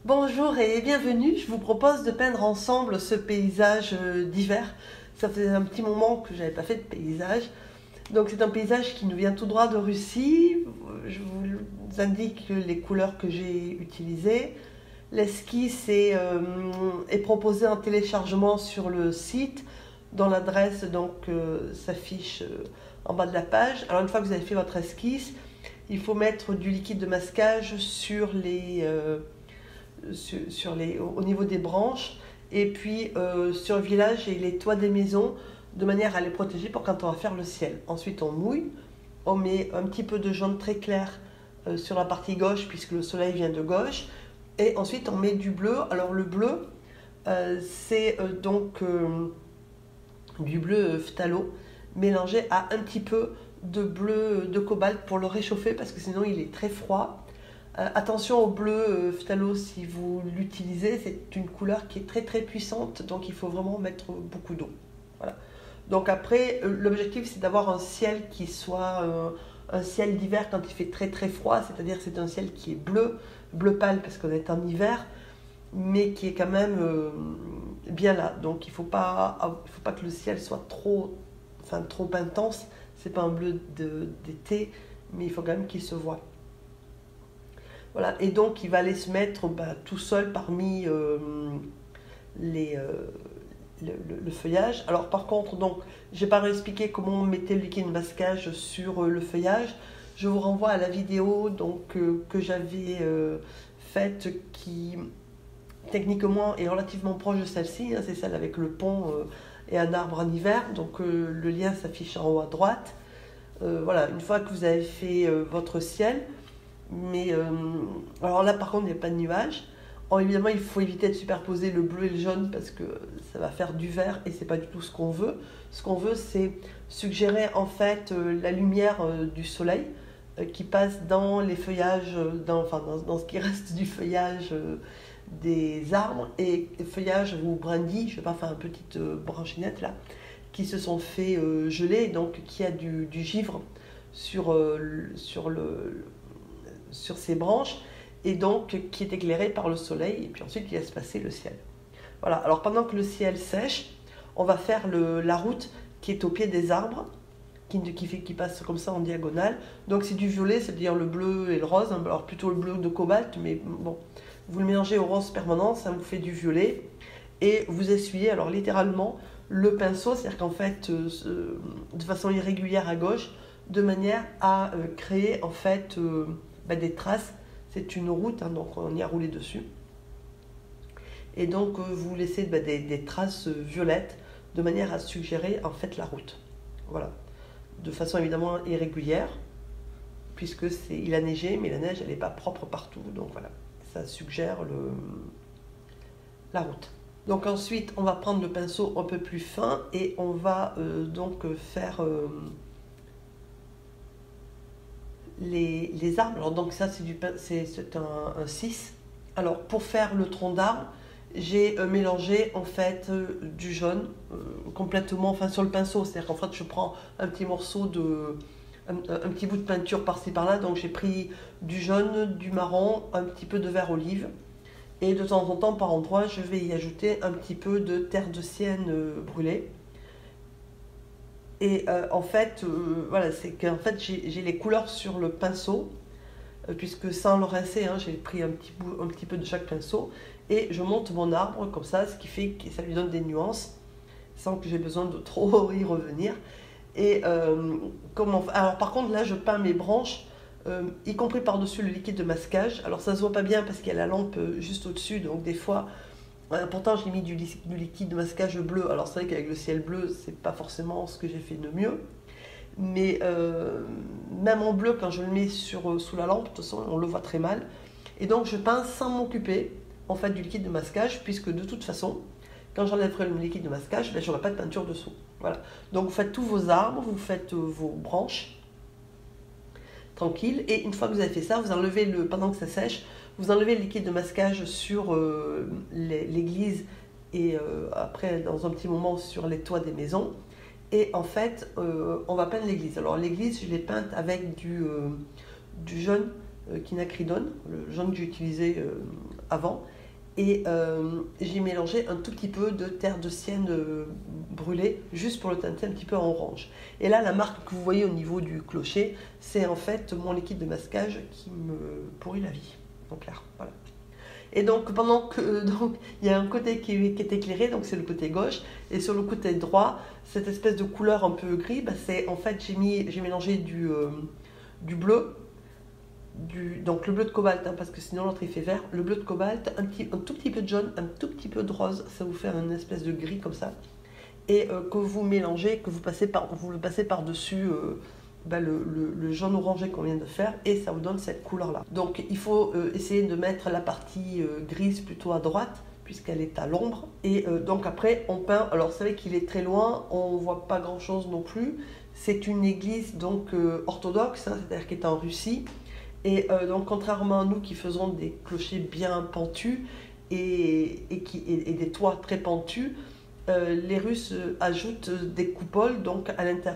Bonjour et bienvenue, je vous propose de peindre ensemble ce paysage d'hiver. Ça faisait un petit moment que je n'avais pas fait de paysage. Donc c'est un paysage qui nous vient tout droit de Russie. Je vous indique les couleurs que j'ai utilisées. L'esquisse est proposée en téléchargement sur le site, dont l'adresse s'affiche en bas de la page. Alors une fois que vous avez fait votre esquisse, il faut mettre du liquide de masquage au niveau des branches et puis sur le village et les toits des maisons de manière à les protéger pour quand on va faire le ciel. Ensuite on mouille, on met un petit peu de jaune très clair sur la partie gauche puisque le soleil vient de gauche et ensuite on met du bleu. Alors le bleu c'est du bleu phthalo mélangé à un petit peu de bleu de cobalt pour le réchauffer parce que sinon il est très froid. Attention au bleu phthalo si vous l'utilisez, c'est une couleur qui est très très puissante, donc il faut vraiment mettre beaucoup d'eau. Voilà. Donc après, l'objectif c'est d'avoir un ciel qui soit un ciel d'hiver quand il fait très très froid, c'est-à-dire c'est un ciel qui est bleu, bleu pâle parce qu'on est en hiver, mais qui est quand même bien là. Donc il ne faut pas que le ciel soit trop intense, c'est pas un bleu d'été, mais il faut quand même qu'il se voit. Voilà, et donc il va aller se mettre tout seul parmi le feuillage. Alors par contre, je n'ai pas réexpliqué comment on mettait le liquide de masquage sur le feuillage. Je vous renvoie à la vidéo que j'avais faite qui techniquement est relativement proche de celle-ci. C'est celle avec le pont et un arbre en hiver. Donc le lien s'affiche en haut à droite. Voilà, une fois que vous avez fait votre ciel, alors là par contre il n'y a pas de nuages. Évidemment il faut éviter de superposer le bleu et le jaune parce que ça va faire du vert et c'est pas du tout ce qu'on veut. Ce qu'on veut c'est suggérer en fait la lumière du soleil qui passe dans les feuillages, dans ce qui reste du feuillage des arbres et feuillage ou brindilles, je vais pas faire une petite branchinette là, qui se sont fait geler, donc qui a du givre sur ces branches et donc qui est éclairé par le soleil et puis ensuite il laisse passer le ciel. Voilà, alors pendant que le ciel sèche, on va faire la route qui est au pied des arbres, qui passe comme ça en diagonale. Donc c'est du violet, c'est-à-dire le bleu et le rose, alors plutôt le bleu de cobalt, mais bon, vous le mélangez au rose permanent, ça vous fait du violet et vous essuyez alors littéralement le pinceau, c'est-à-dire qu'en fait de façon irrégulière à gauche, de manière à créer en fait des traces. C'est une route, donc on y a roulé dessus. Et donc vous laissez des traces violettes de manière à suggérer en fait la route. Voilà. De façon évidemment irrégulière, puisque il a neigé, mais la neige elle n'est pas propre partout. Donc voilà, ça suggère la route. Donc ensuite on va prendre le pinceau un peu plus fin et on va faire les arbres. Alors donc ça c'est un 6. Alors pour faire le tronc d'arbre, j'ai mélangé en fait du jaune complètement sur le pinceau, c'est-à-dire qu'en fait je prends un petit morceau un petit bout de peinture par-ci par-là, donc j'ai pris du jaune, du marron, un petit peu de vert olive et de temps en temps par endroit je vais y ajouter un petit peu de terre de sienne brûlée. Et en fait, voilà, c'est qu'en fait j'ai les couleurs sur le pinceau, puisque sans le rincer, j'ai pris un petit peu de chaque pinceau, et je monte mon arbre comme ça, ce qui fait que ça lui donne des nuances, sans que j'ai besoin de trop y revenir. Et alors par contre là je peins mes branches, y compris par-dessus le liquide de masquage. Alors ça se voit pas bien parce qu'il y a la lampe juste au-dessus, donc des fois... Pourtant j'ai mis du liquide de masquage bleu, alors c'est vrai qu'avec le ciel bleu c'est pas forcément ce que j'ai fait de mieux, mais même en bleu quand je le mets sous la lampe, de toute façon on le voit très mal, et donc je peins sans m'occuper en fait du liquide de masquage, puisque de toute façon quand j'enlèverai le liquide de masquage, j'aurai pas de peinture dessous. Voilà. Donc vous faites tous vos arbres, vous faites vos branches tranquille, et une fois que vous avez fait ça, vous enlevez pendant que ça sèche, vous enlevez le liquide de masquage sur l'église et après dans un petit moment sur les toits des maisons, et en fait on va peindre l'église. Alors l'église je l'ai peinte avec du jaune quinacridone, le jaune que j'ai utilisé avant. Et j'ai mélangé un tout petit peu de terre de sienne brûlée, juste pour le teinter un petit peu en orange. Et là, la marque que vous voyez au niveau du clocher, c'est en fait mon liquide de masquage qui me pourrit la vie, en clair. Voilà. Et donc, pendant que donc, il y a un côté qui est éclairé, donc c'est le côté gauche, et sur le côté droit, cette espèce de couleur un peu gris, bah, c'est en fait j'ai mélangé du bleu, donc le bleu de cobalt, hein, parce que sinon l'autre il fait vert, le bleu de cobalt, un tout petit peu de jaune, un tout petit peu de rose, ça vous fait une espèce de gris comme ça, et que vous mélangez, que vous le passez par-dessus le jaune orangé qu'on vient de faire, et ça vous donne cette couleur là. Donc il faut essayer de mettre la partie grise plutôt à droite puisqu'elle est à l'ombre, et donc après on peint. Alors vous savez qu'il est très loin, on voit pas grand chose non plus. C'est une église donc orthodoxe, hein, c'est-à-dire qui est en Russie, et donc contrairement à nous qui faisons des clochers bien pentus et des toits très pentus, les Russes ajoutent des coupoles donc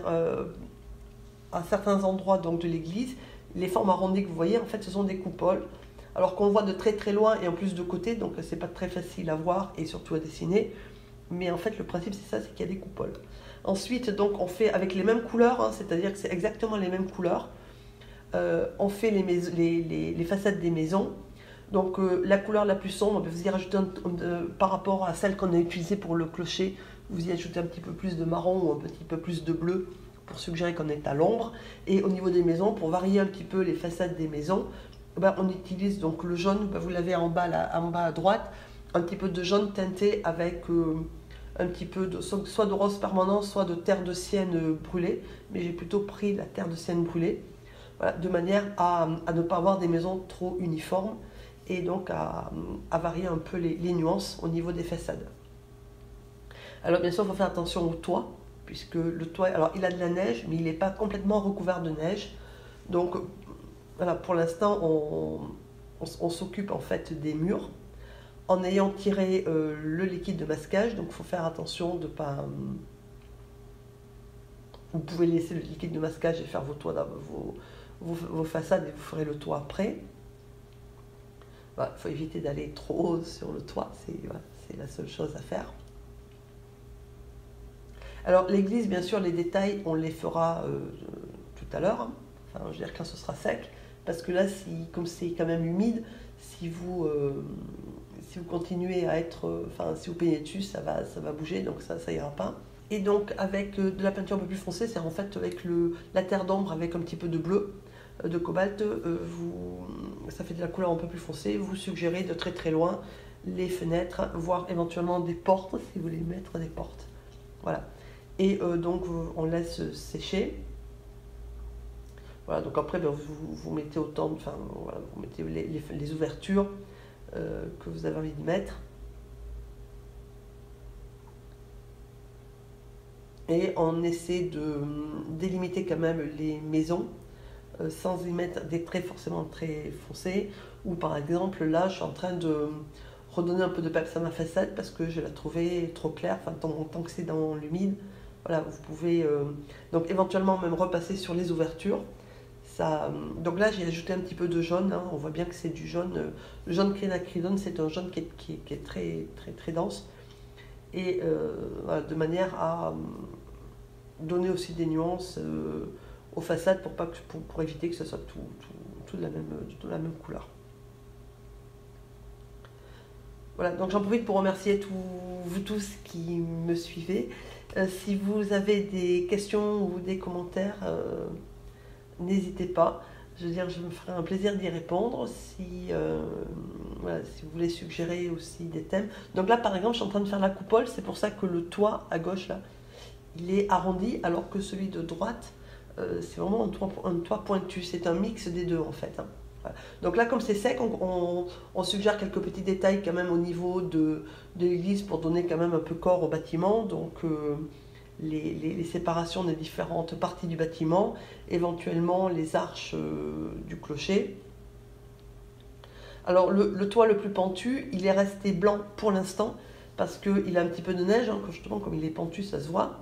à certains endroits donc, de l'église. Les formes arrondies que vous voyez, en fait, ce sont des coupoles. Alors qu'on voit de très très loin et en plus de côté, donc c'est pas très facile à voir et surtout à dessiner. Mais en fait, le principe c'est ça, c'est qu'il y a des coupoles. Ensuite, donc on fait avec les mêmes couleurs, hein, c'est-à-dire que c'est exactement les mêmes couleurs. On fait les façades des maisons. Donc la couleur la plus sombre, vous y rajoutez par rapport à celle qu'on a utilisée pour le clocher, vous y ajoutez un petit peu plus de marron ou un petit peu plus de bleu pour suggérer qu'on est à l'ombre. Et au niveau des maisons, pour varier un petit peu les façades des maisons, on utilise donc le jaune, vous l'avez en bas à droite, un petit peu de jaune teinté avec un petit peu soit de rose permanent, soit de terre de sienne brûlée, mais j'ai plutôt pris la terre de sienne brûlée, voilà, de manière à ne pas avoir des maisons trop uniformes et donc à varier un peu les nuances au niveau des façades. Alors bien sûr, il faut faire attention au toit, puisque le toit, alors il a de la neige, mais il n'est pas complètement recouvert de neige. Donc voilà, pour l'instant, on s'occupe en fait des murs en ayant tiré le liquide de masquage. Donc il faut faire attention de ne pas... Vous pouvez laisser le liquide de masquage et faire vos toits, vos façades, et vous ferez le toit après. Voilà, il faut éviter d'aller trop haut sur le toit, c'est la seule chose à faire. Alors l'église, bien sûr, les détails, on les fera tout à l'heure, hein. Enfin, je veux dire quand ce sera sec, parce que là, comme c'est quand même humide, si vous continuez à être, si vous peignez dessus, ça va bouger, donc ça ira pas. Et donc avec de la peinture un peu plus foncée, c'est en fait avec la terre d'ombre avec un petit peu de bleu, de cobalt, ça fait de la couleur un peu plus foncée. Vous suggérez de très très loin les fenêtres, voire éventuellement des portes, si vous voulez mettre des portes. Voilà. Et donc on laisse sécher. Voilà, donc après vous mettez autant, voilà, vous mettez les ouvertures que vous avez envie de mettre. Et on essaie de délimiter quand même les maisons sans y mettre des traits forcément très foncés. Ou par exemple là je suis en train de redonner un peu de peps à ma façade parce que je la trouvais trop claire, tant que c'est dans l'humide. Voilà, vous pouvez donc éventuellement même repasser sur les ouvertures. Donc là j'ai ajouté un petit peu de jaune, hein. On voit bien que c'est du jaune. Le jaune quinacridone, c'est un jaune qui est très très très dense. Et voilà, de manière à donner aussi des nuances aux façades pour éviter que ce soit tout de la même couleur. Voilà, donc j'en profite pour remercier vous tous qui me suivez. Si vous avez des questions ou des commentaires, n'hésitez pas. Je veux dire, je me ferai un plaisir d'y répondre voilà, si vous voulez suggérer aussi des thèmes. Donc là, par exemple, je suis en train de faire la coupole. C'est pour ça que le toit à gauche, là, il est arrondi, alors que celui de droite, c'est vraiment un toit pointu. C'est un mix des deux, en fait, hein. Voilà. Donc là, comme c'est sec, on suggère quelques petits détails quand même au niveau de l'église pour donner quand même un peu corps au bâtiment. Donc les séparations des différentes parties du bâtiment, éventuellement les arches du clocher. Alors le toit le plus pentu, il est resté blanc pour l'instant parce qu'il a un petit peu de neige, hein, justement comme il est pentu ça se voit.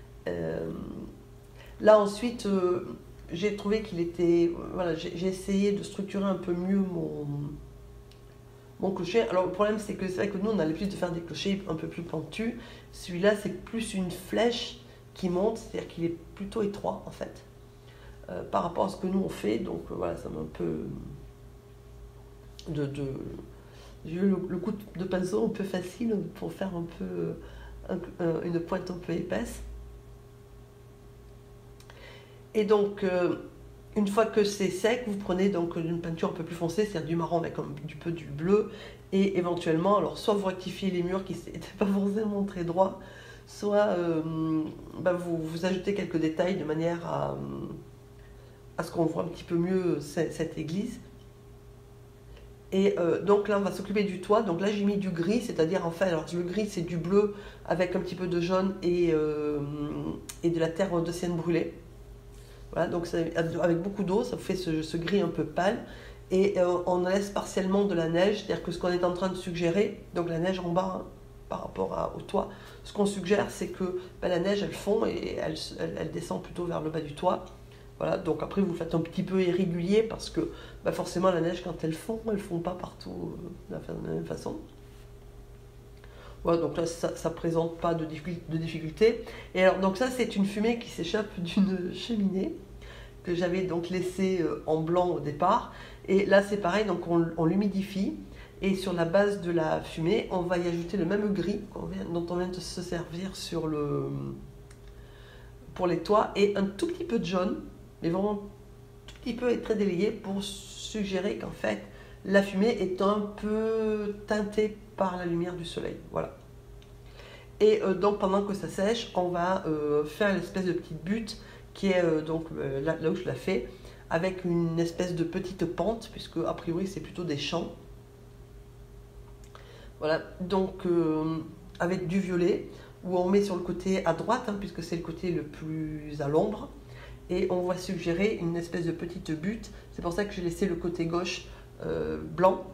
Là ensuite j'ai trouvé qu'il était, voilà, j'ai essayé de structurer un peu mieux mon clocher. Alors le problème c'est que c'est vrai que nous on a l'habitude de faire des clochers un peu plus pentus. Celui-là c'est plus une flèche qui monte, c'est-à-dire qu'il est plutôt étroit en fait, par rapport à ce que nous on fait. Donc voilà, ça m'a un peu j'ai eu le coup de pinceau un peu facile pour faire un peu une pointe un peu épaisse. Et donc une fois que c'est sec, vous prenez donc une peinture un peu plus foncée, c'est-à-dire du marron avec du bleu, et éventuellement, alors soit vous rectifiez les murs qui n'étaient pas forcément très droits, soit vous ajoutez quelques détails de manière à ce qu'on voit un petit peu mieux cette église. Et donc là, on va s'occuper du toit. Donc là, j'ai mis du gris, c'est-à-dire en fait, alors le gris, c'est du bleu avec un petit peu de jaune et de la terre de sienne brûlée. Voilà, donc avec beaucoup d'eau, ça fait ce gris un peu pâle. Et on laisse partiellement de la neige, c'est-à-dire que ce qu'on est en train de suggérer, donc la neige en bas hein, par rapport au toit, ce qu'on suggère, c'est que la neige, elle fond et elle descend plutôt vers le bas du toit. Voilà, donc après vous faites un petit peu irrégulier parce que forcément la neige quand elle fond pas partout de la même façon. Voilà, donc là ça présente pas de difficulté. Et alors donc ça c'est une fumée qui s'échappe d'une cheminée que j'avais donc laissée en blanc au départ. Et là c'est pareil, donc on l'humidifie et sur la base de la fumée on va y ajouter le même gris dont on vient de se servir pour les toits et un tout petit peu de jaune, mais vraiment tout petit peu et très délayé pour suggérer qu'en fait la fumée est un peu teintée par la lumière du soleil. Voilà. Et donc pendant que ça sèche, on va faire l'espèce de petite butte qui est là où je la fais, avec une espèce de petite pente, puisque a priori c'est plutôt des champs. Voilà, donc avec du violet, où on met sur le côté à droite, hein, puisque c'est le côté le plus à l'ombre, et on va suggérer une espèce de petite butte. C'est pour ça que j'ai laissé le côté gauche blanc.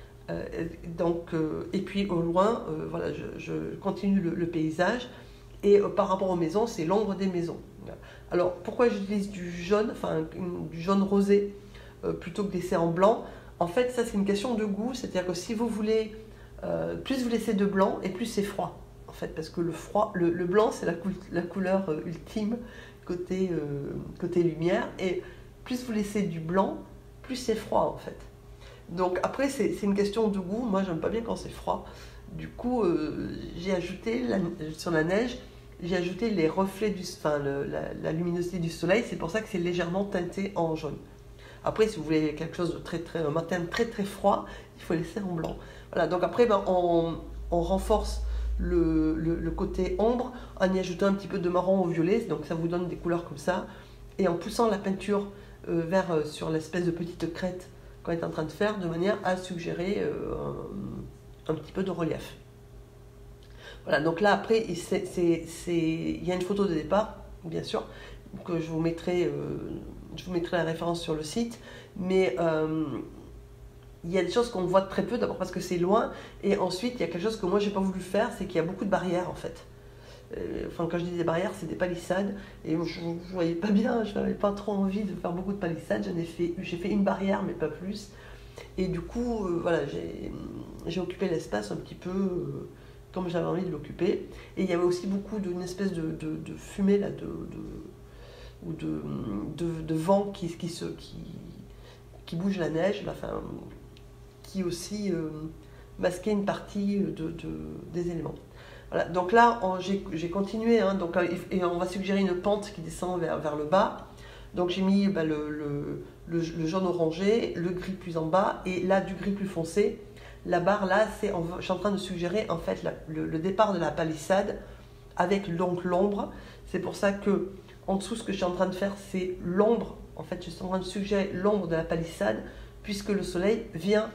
Et puis au loin, voilà, je continue le paysage, et par rapport aux maisons, c'est l'ombre des maisons. Alors pourquoi j'utilise du jaune, enfin du jaune rosé, plutôt que de laisser en blanc? En fait, ça c'est une question de goût, c'est-à-dire que si vous voulez, plus vous laissez de blanc et plus c'est froid. En fait, parce que le blanc c'est la couleur ultime côté lumière, et plus vous laissez du blanc, plus c'est froid en fait. Donc après c'est une question de goût, moi j'aime pas bien quand c'est froid. Du coup j'ai ajouté sur la neige, j'ai ajouté les reflets la luminosité du soleil, c'est pour ça que c'est légèrement teinté en jaune. Après si vous voulez quelque chose de un matin très très froid, il faut laisser en blanc. Voilà, donc après on renforce le côté ombre en y ajoutant un petit peu de marron au violet, donc ça vous donne des couleurs comme ça, et en poussant la peinture sur l'espèce de petite crête qu'on est en train de faire, de manière à suggérer un petit peu de relief. Voilà, donc là après il y a une photo de départ, bien sûr, que je vous mettrai la référence sur le site, mais il y a des choses qu'on voit très peu, d'abord parce que c'est loin, et ensuite il y a quelque chose que moi j'ai pas voulu faire, c'est qu'il y a beaucoup de barrières en fait. Enfin, quand je dis des barrières, c'est des palissades, et je ne voyais pas bien, je n'avais pas trop envie de faire beaucoup de palissades, j'ai fait une barrière mais pas plus, et du coup voilà, j'ai occupé l'espace un petit peu comme j'avais envie de l'occuper, et il y avait aussi beaucoup d'une espèce de fumée là, ou de vent qui bouge la neige, là, enfin, qui aussi masquait une partie des éléments. Voilà, donc là j'ai continué, hein, et on va suggérer une pente qui descend vers le bas. Donc j'ai mis le jaune orangé, le gris plus en bas, et là du gris plus foncé. La barre là, je suis en train de suggérer en fait le départ de la palissade avec donc l'ombre. C'est pour ça que en dessous, ce que je suis en train de faire, c'est l'ombre. En fait, je suis en train de suggérer l'ombre de la palissade, puisque le soleil vient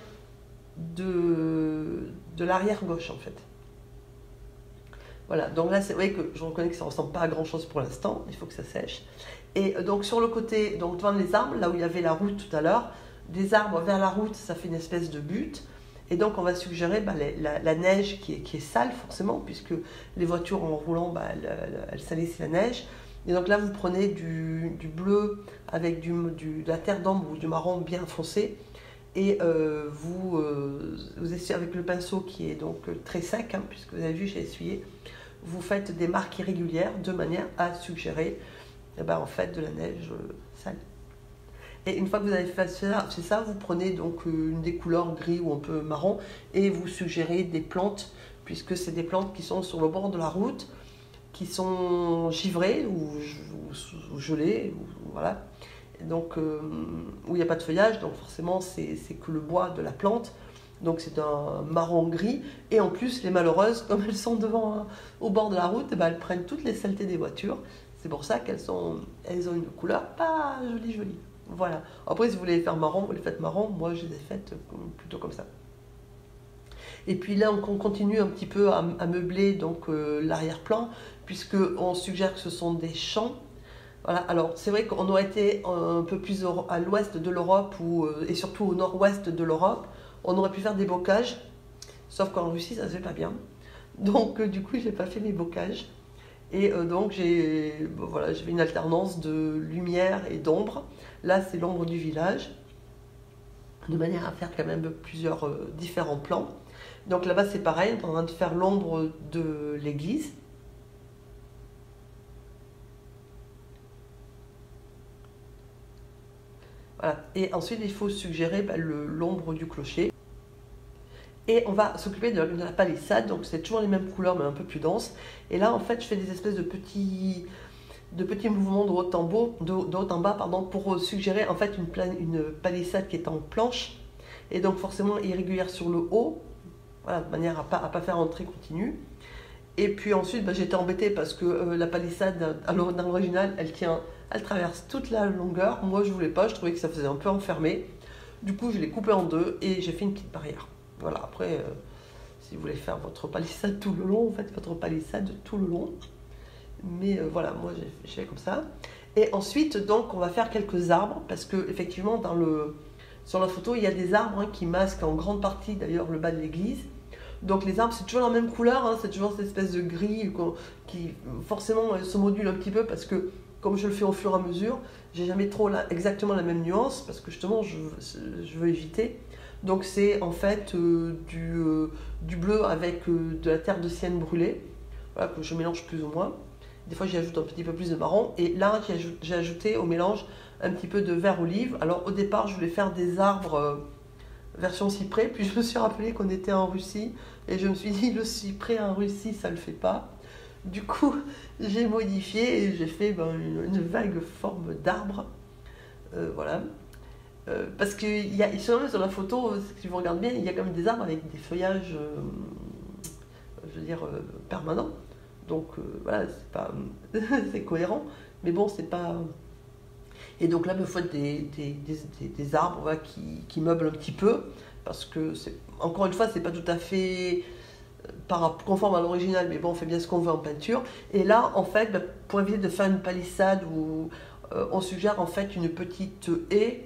de l'arrière gauche en fait. Voilà, donc là, c'est vrai que je reconnais que ça ne ressemble pas à grand chose pour l'instant, il faut que ça sèche. Et donc sur le côté, donc devant les arbres, là où il y avait la route tout à l'heure, des arbres vers la route, ça fait une espèce de butte. Et donc on va suggérer la neige qui est sale forcément, puisque les voitures en roulant, elles salissent la neige. Et donc là vous prenez du bleu avec de la terre d'ombre ou du marron bien foncé, et vous essuyez avec le pinceau qui est donc très sec, hein, puisque vous avez vu, j'ai essuyé. Vous faites des marques irrégulières de manière à suggérer en fait, de la neige sale. Et une fois que vous avez fait ça, vous prenez donc une des couleurs gris ou un peu marron et vous suggérez des plantes, puisque c'est des plantes qui sont sur le bord de la route, qui sont givrées ou gelées, voilà. Et donc, où il n'y a pas de feuillage, donc forcément c'est que le bois de la plante. Donc c'est un marron gris, et en plus les malheureuses, comme elles sont au bord de la route, elles prennent toutes les saletés des voitures. C'est pour ça elles ont une couleur pas jolie. Voilà. Après, si vous voulez les faire marron, vous les faites marron. Moi, je les ai faites plutôt comme ça. Et puis là, on continue un petit peu à meubler donc l'arrière-plan, puisque on suggère que ce sont des champs. Voilà. Alors, c'est vrai qu'on aurait été un peu plus à l'ouest de l'Europe et surtout au nord-ouest de l'Europe. On aurait pu faire des bocages, sauf qu'en Russie, ça ne se fait pas bien. Donc, du coup, je n'ai pas fait mes bocages. Et donc j'ai une alternance de lumière et d'ombre. Là, c'est l'ombre du village, de manière à faire quand même plusieurs différents plans. Donc là-bas, c'est pareil, on est en train de faire l'ombre de l'église. Voilà. Et ensuite, il faut suggérer l'ombre du clocher. Et on va s'occuper de la palissade, donc c'est toujours les mêmes couleurs mais un peu plus denses. Et là en fait je fais des espèces de petits mouvements de haut en bas pour suggérer en fait une palissade qui est en planche et donc forcément irrégulière sur le haut, voilà, de manière à pas faire un trait continu. Et puis ensuite j'étais embêtée parce que la palissade dans l'original elle traverse toute la longueur. Moi je voulais pas, je trouvais que ça faisait un peu enfermé. Du coup je l'ai coupé en deux et j'ai fait une petite barrière. Voilà, après, si vous voulez faire votre palissade tout le long, faites votre palissade tout le long. Mais voilà, moi j'ai fait comme ça. Et ensuite, donc, on va faire quelques arbres, parce que effectivement, sur la photo, il y a des arbres qui masquent en grande partie d'ailleurs le bas de l'église. Donc les arbres, c'est toujours la même couleur, hein, c'est toujours cette espèce de gris qui forcément se module un petit peu, parce que comme je le fais au fur et à mesure, j'ai jamais exactement la même nuance, parce que justement, je veux éviter. Donc c'est en fait du bleu avec de la terre de sienne brûlée, voilà, que je mélange plus ou moins. Des fois j'y ajoute un petit peu plus de marron. Et là j'ai ajouté au mélange un petit peu de vert olive. Alors au départ je voulais faire des arbres version cyprès, puis je me suis rappelé qu'on était en Russie. Et je me suis dit le cyprès en Russie ça le fait pas. Du coup j'ai modifié et j'ai fait une vague forme d'arbre. Voilà. Parce que sur la photo, si vous regardez bien, il y a quand même des arbres avec des feuillages, permanents. Donc voilà, c'est cohérent. Mais bon, c'est pas. Et donc là, il faut des arbres qui meublent un petit peu, parce que encore une fois, c'est pas tout à fait conforme à l'original, mais bon, on fait bien ce qu'on veut en peinture. Et là, en fait, pour éviter de faire une palissade, on suggère en fait une petite haie.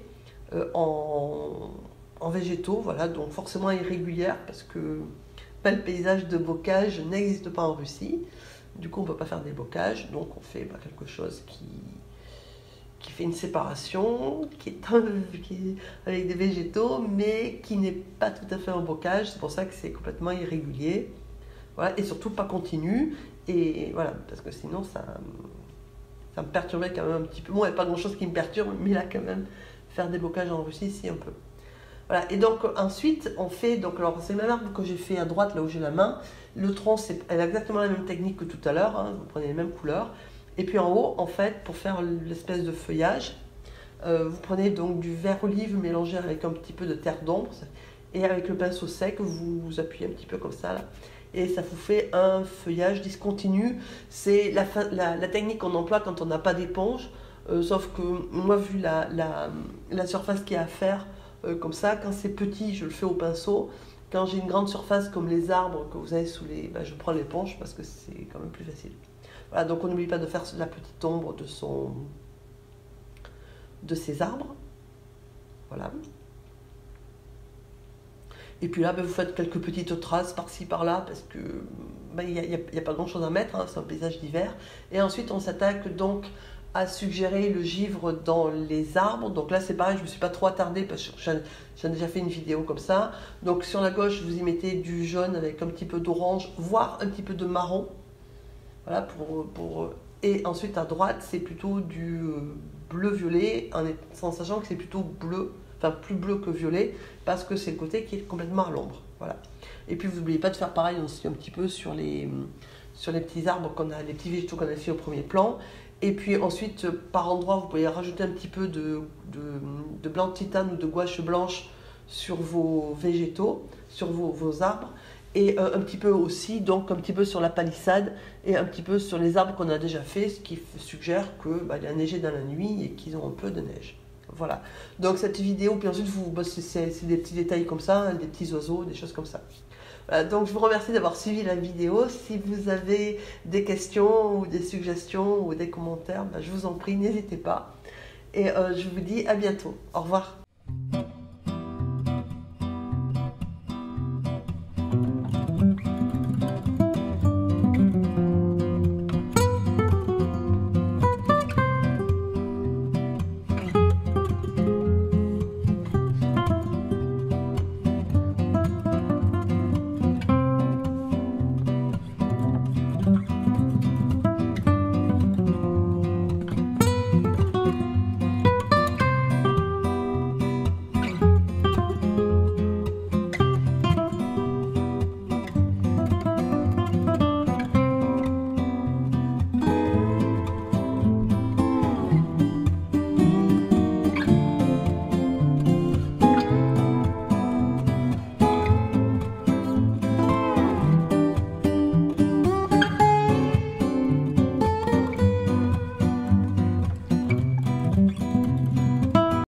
En végétaux, voilà, donc forcément irrégulière parce que le paysage de bocage n'existe pas en Russie. Du coup, on ne peut pas faire des bocages, donc on fait quelque chose qui fait une séparation, qui est avec des végétaux, mais qui n'est pas tout à fait un bocage. C'est pour ça que c'est complètement irrégulier, voilà, et surtout pas continu. Et voilà, parce que sinon ça me perturbait quand même un petit peu. Bon, il n'y a pas grand-chose qui me perturbe, mais là quand même. Faire des bocages en Russie, si un peu. Voilà, et donc ensuite, on fait, alors c'est le même arbre que j'ai fait à droite, là où j'ai la main. Le tronc, elle a exactement la même technique que tout à l'heure, hein, vous prenez les mêmes couleurs. Et puis en haut, en fait, pour faire l'espèce de feuillage, vous prenez donc du vert olive mélangé avec un petit peu de terre d'ombre, et avec le pinceau sec, vous appuyez un petit peu comme ça, là, et ça vous fait un feuillage discontinu. C'est la technique qu'on emploie quand on n'a pas d'éponge. Sauf que moi, vu la surface qu'il y a à faire, comme ça, quand c'est petit, je le fais au pinceau. Quand j'ai une grande surface comme les arbres que vous avez sous je prends l'éponge parce que c'est quand même plus facile. Voilà, donc on n'oublie pas de faire la petite ombre de ces arbres. Voilà. Et puis là, vous faites quelques petites traces par-ci, par-là, parce que il n'y a pas grand-chose à mettre, hein, c'est un paysage d'hiver. Et ensuite, on s'attaque donc a suggéré le givre dans les arbres. Donc là, c'est pareil, je ne me suis pas trop attardée parce que j'ai déjà fait une vidéo comme ça. Donc sur la gauche, vous y mettez du jaune avec un petit peu d'orange, voire un petit peu de marron. Voilà, et ensuite à droite, c'est plutôt du bleu-violet, en sachant que c'est plutôt bleu, enfin plus bleu que violet, parce que c'est le côté qui est complètement à l'ombre. Voilà. Et puis vous n'oubliez pas de faire pareil aussi un petit peu sur les petits arbres qu'on a, les petits végétaux qu'on a fait au premier plan. Et puis ensuite, par endroit, vous pouvez rajouter un petit peu de blanc de titane ou de gouache blanche sur vos végétaux, sur vos arbres. Et un petit peu aussi, donc un petit peu sur la palissade et un petit peu sur les arbres qu'on a déjà fait, ce qui suggère qu'il a neigé dans la nuit et qu'ils ont un peu de neige. Voilà. Donc cette vidéo, puis ensuite, c'est des petits détails comme ça, hein, des petits oiseaux, des choses comme ça. Voilà, donc je vous remercie d'avoir suivi la vidéo. Si vous avez des questions ou des suggestions ou des commentaires, je vous en prie, n'hésitez pas. Et je vous dis à bientôt. Au revoir.